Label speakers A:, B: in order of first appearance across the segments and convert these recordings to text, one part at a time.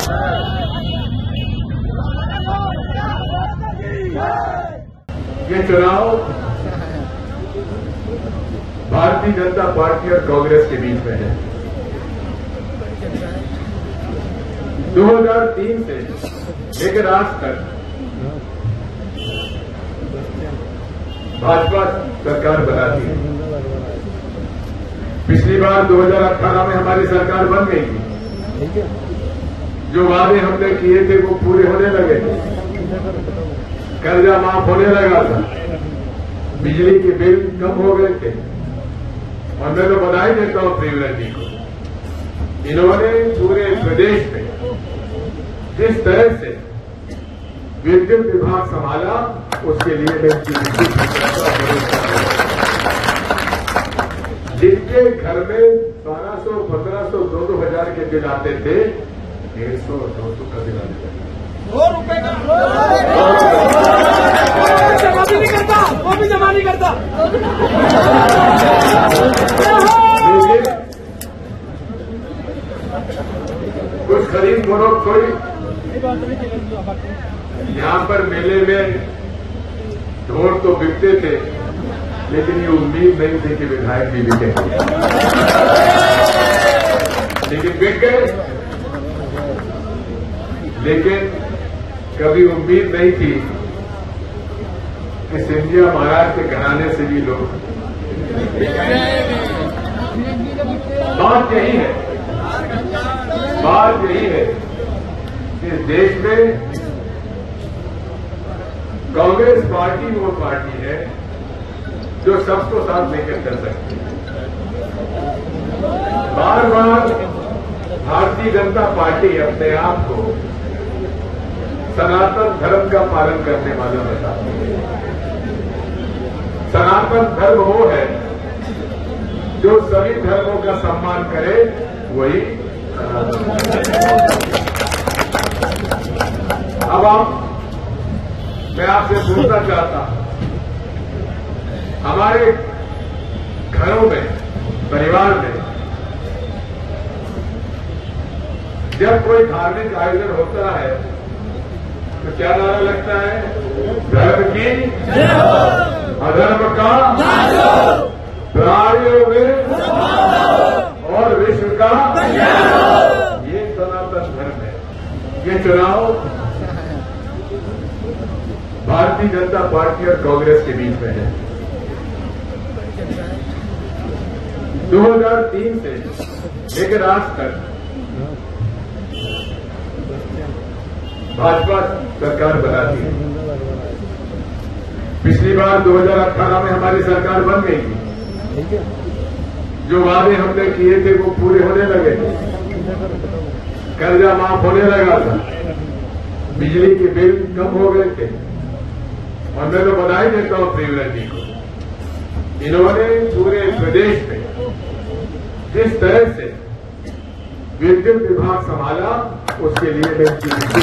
A: ये चुनाव भारतीय जनता पार्टी और कांग्रेस के बीच में है। 2003 से लेकर आज तक भाजपा सरकार बनाती है। पिछली बार 2018 में हमारी सरकार बन गई थी। जो वादे हमने किए थे वो पूरे होने लगे थे। कर्जा माफ होने लगा था, बिजली के बिल कम हो गए थे। और मैं तो बधाई देता हूं प्रियव्रत जी को। इन्होंने पूरे प्रदेश में जिस तरह से विद्युत विभाग संभाला, उसके लिए मैं जिनके घर में 1200, 1500, 2-2 हजार के बिल आते थे, 150, 200 का बिल आने लगा।
B: ₹2 का जमा भी नहीं करता, वो भी जमा नहीं करता।
A: कुछ खरीद फरोख्त कोई यहाँ पर मेले में ढोल तो बिकते थे, लेकिन ये उम्मीद नहीं थी कि विधायक भी बिकेंगे, लेकिन बिक गए। लेकिन कभी उम्मीद नहीं थी कि सिंधिया महाराज के घराने से भी लोग। बात यही है कि इस देश में कांग्रेस पार्टी वो पार्टी है जो सबको साथ लेकर चल सकती है। बार बार भारतीय जनता पार्टी अपने आप को सनातन धर्म का पालन करने वाला बताती है। सनातन धर्म वो है जो सभी धर्मों का सम्मान करे, वही अब मैं आपसे पूछना चाहता हूं, हमारे घरों में, परिवार में जब कोई धार्मिक आयोजन होता है तो क्या नारा लगता है? धर्म की अधर्म का प्राणियों में और विश्व का, ये सनातन धर्म है। ये चुनाव भारतीय जनता पार्टी और कांग्रेस के बीच में है। 2003 से लेकर आज तक भाजपा सरकार बनाती है। पिछली बार 2018 में हमारी सरकार बन गई थी। जो वादे हमने किए थे वो पूरे होने लगे थे। कर्जा माफ होने लगा था, बिजली के बिल कम हो गए थे। और मैं तो बधाई देता हूं प्रियव्रत जी को। इन्होंने पूरे प्रदेश में जिस तरह से विद्युत विभाग संभाला, उसके लिए मैं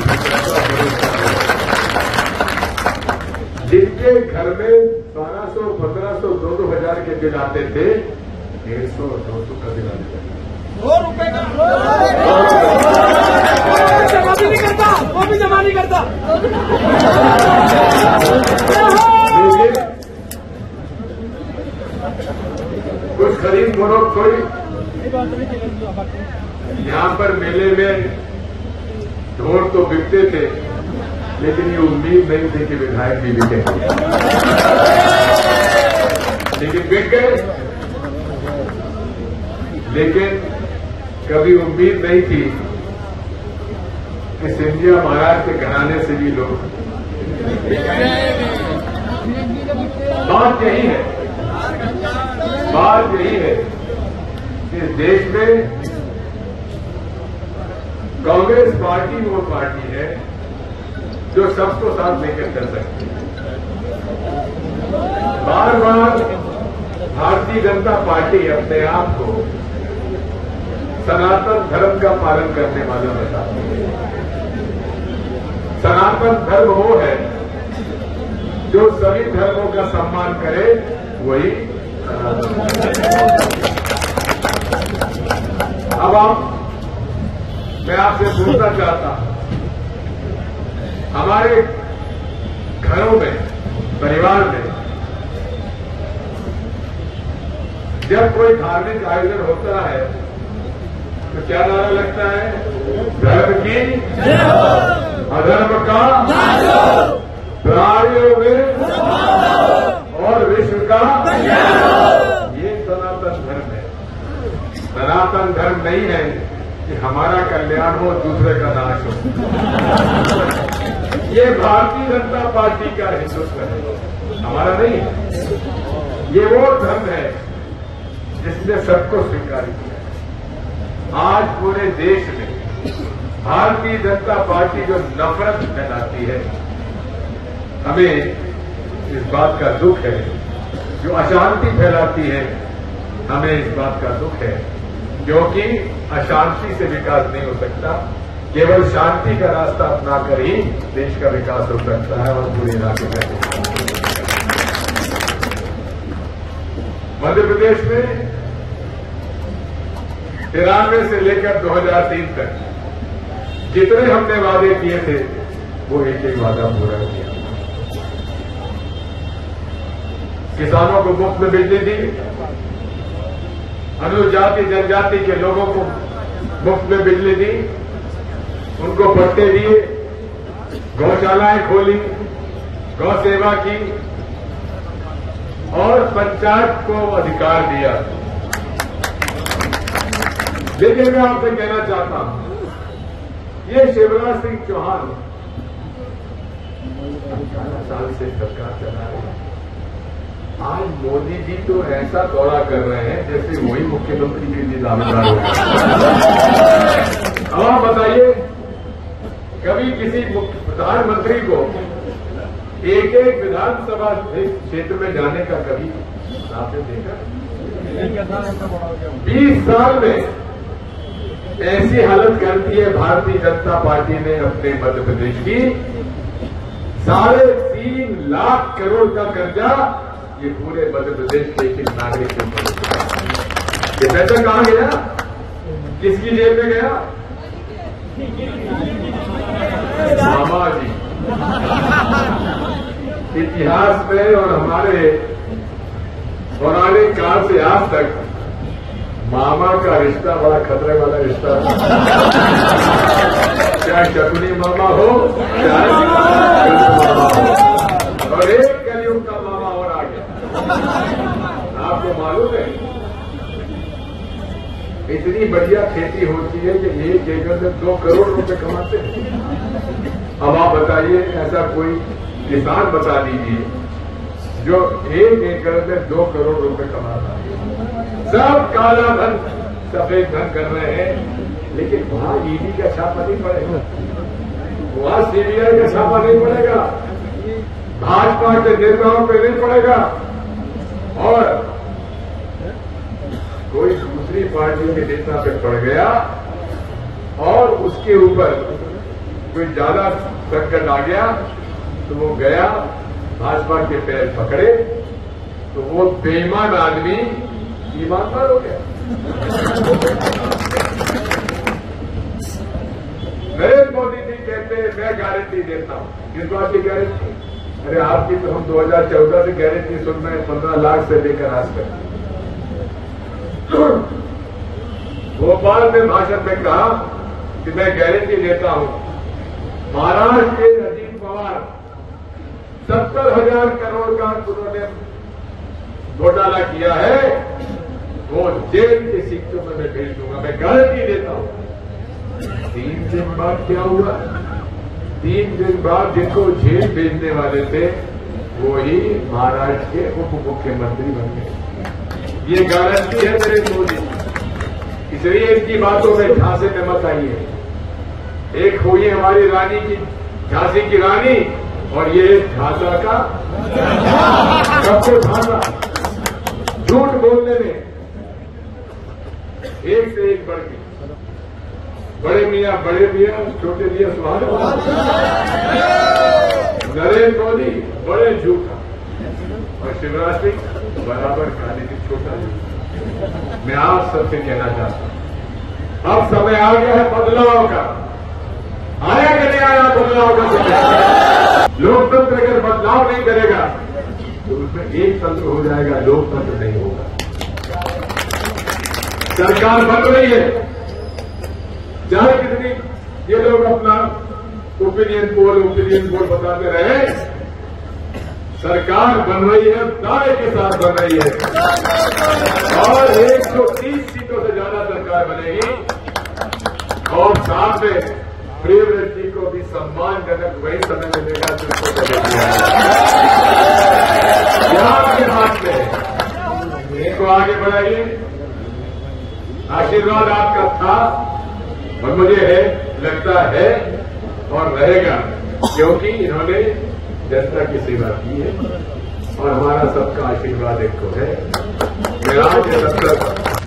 A: जिनके घर में 1200, 1500, 2-2 हजार के बिल आते थे, 150, 200 का बिल आने लगा।
B: ₹2 का जमा भी नहीं करता, वो भी जमा नहीं करता।
A: कुछ खरीद फरोख्त कोई यहाँ पर मेले में ढोल तो बिकते थे, लेकिन ये उम्मीद नहीं थी कि विधायक भी बिकेंगे, लेकिन बिक गए। लेकिन कभी उम्मीद नहीं थी कि सिंधिया महाराज के घराने से भी लोग। बात यही है कि इस देश में कांग्रेस पार्टी वो पार्टी है जो सबको साथ लेकर चल सकती है। बार बार भारतीय जनता पार्टी अपने आप को सनातन धर्म का पालन करने वाला बताती है। सनातन धर्म वो है जो सभी धर्मों का सम्मान करे, वही अब मैं आपसे पूछना चाहता हूं, हमारे घरों में, परिवार में जब कोई धार्मिक आयोजन होता है तो क्या नारा लगता है? धर्म की अधर्म का प्राणियों में और विश्व का, ये सनातन धर्म है। सनातन धर्म नहीं है कि हमारा कल्याण हो, दूसरे का नाश हो। ये भारतीय जनता पार्टी का हिंदुत्व है, हमारा नहीं है। ये वो धर्म है जिसने सबको स्वीकार किया। आज पूरे देश में भारतीय जनता पार्टी जो नफरत फैलाती है, हमें इस बात का दुख है। जो अशांति फैलाती है, हमें इस बात का दुख है, क्योंकि अशांति से विकास नहीं हो सकता। केवल शांति का रास्ता अपनाकर ही देश का विकास हो सकता है और पूरे इलाके का। मध्य प्रदेश में 93 से लेकर 2003 तक जितने हमने वादे किए थे, वो एक एक वादा पूरा किया। किसानों को मुफ्त में बिजली दी, अनुजाति जनजाति के लोगों को मुफ्त में बिजली दी, उनको पट्टे दिए, गौशालाएं खोली, गौ सेवा की और पंचायत को अधिकार दिया। लेकिन मैं आपसे कहना चाहता हूं, ये शिवराज सिंह चौहान 18 साल से सरकार चला रहे हैं। आज मोदी जी तो ऐसा दौरा कर रहे हैं जैसे वही मुख्यमंत्री के लिए दावेदार हो गए। अब आप बताइए, कभी किसी प्रधानमंत्री को एक एक विधानसभा क्षेत्र में जाने का कभी आपने देखा? 20 साल में ऐसी हालत कर दी है भारतीय जनता पार्टी ने अपने मध्य प्रदेश की। 3.5 लाख करोड़ का कर्जा ये पूरे मध्य प्रदेश के एक नागरिक के ऊपर। ये पैसा कहां गया? किसकी जेब में गया? मामा जी। इतिहास में और हमारे पौराणिक काल से आज तक मामा का रिश्ता बड़ा खतरे वाला रिश्ता था। चाहे शकुनी मामा हो, चाहे मामा हो, और एक कलयुग का मामा और आ गया। आपको मालूम है, इतनी बढ़िया खेती होती है कि 1 एकड़ में 2 करोड़ रुपए कमाते हैं। अब आप बताइए, ऐसा कोई किसान बता दीजिए जो 1 एकड़ में 2 करोड़ रुपए कमाता है। सब काला धन, सफेद धन कर रहे हैं, लेकिन वहां ईडी का छापा नहीं पड़ेगा, वहां सीबीआई का छापा नहीं पड़ेगा, भाजपा के नेताओं पे नहीं पड़ेगा, और कोई दूसरी पार्टी के नेता पे पड़ गया और उसके ऊपर कोई ज्यादा संकट आ गया तो वो गया भाजपा के पैर पकड़े, तो वो बेईमान आदमी ईमानदार हो गया। नरेंद्र मोदी जी कहते हैं मैं गारंटी देता हूं। किस बात की गारंटी? अरे आपकी तो हम 2014 से गारंटी सुन रहे हैं, 15 लाख से लेकर आज तक। भोपाल में भाषण में कहा कि मैं गारंटी देता हूं, महाराष्ट्र के अजीत पवार 70,000 करोड़ का उन्होंने घोटाला किया है, वो जेल के सिक्कों में मैं भेज दूंगा, मैं गारंटी देता हूं। 3 दिन बाद क्या हुआ? 3 दिन बाद जिनको जेल भेजने वाले थे वो ही महाराष्ट्र के उप मुख्यमंत्री बन गए। ये गारंटी है मेरे मोदी, इसलिए इनकी बातों में झांसे में मत आइए। एक हुई हमारी रानी की, झांसी की रानी, और ये झांसा का सबसे झांसा। झूठ बोलने में एक से एक बढ़ गई। बड़े मियां, छोटे मियां सुहाग। नरेंद्र मोदी बड़े झूठा और शिवराज सिंह बराबर खाने की छोटा झूठा। मैं आप सबसे कहना चाहता हूं, अब समय आ गया है बदलाव का। आया कि नहीं आया बदलाव का समय? लोकतंत्र अगर बदलाव नहीं करेगा तो उसमें एक तंत्र हो जाएगा, लोकतंत्र नहीं होगा। सरकार बन रही है, चाहे कितनी ये लोग अपना ओपिनियन पोल बताते रहे, सरकार बन रही है, दावे के साथ बन रही है और 130 सीटों से ज्यादा सरकार बनेगी और साथ में प्रियव्रत जी को भी सम्मानजनक वही समय मिलेगा जिसको आपके हाथ में। इनको आगे बढ़ाइए, आशीर्वाद आपका था और मुझे है, लगता है और रहेगा, क्योंकि इन्होंने जनता की सेवा की है और हमारा सबका आशीर्वाद एक को है। मेरा ये